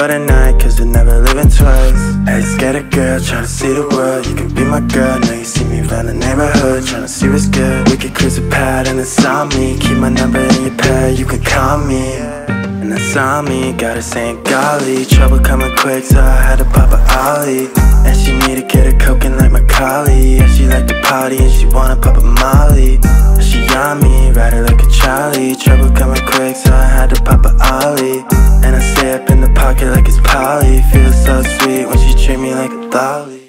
for the night, cause we're never living twice. Hey, Sk8Ter Gurl, tryna see the world. You can be my girl, now you see me around the neighborhood, tryna see what's good. We could cruise a pad and it's on me. Keep my number in your pad, you can call me. And that's on me, got her saying gollie. Trouble coming quick, so I had to pop a ollie. And she need to get her coking like macolley. And she like to party and she wanna pop a molly. And she on me, ride her like a trolley. Trouble coming quick, so I had to pop a ollie. And I stay up in the pocket like it's Polly. Feels so sweet when she treat me like a dolly.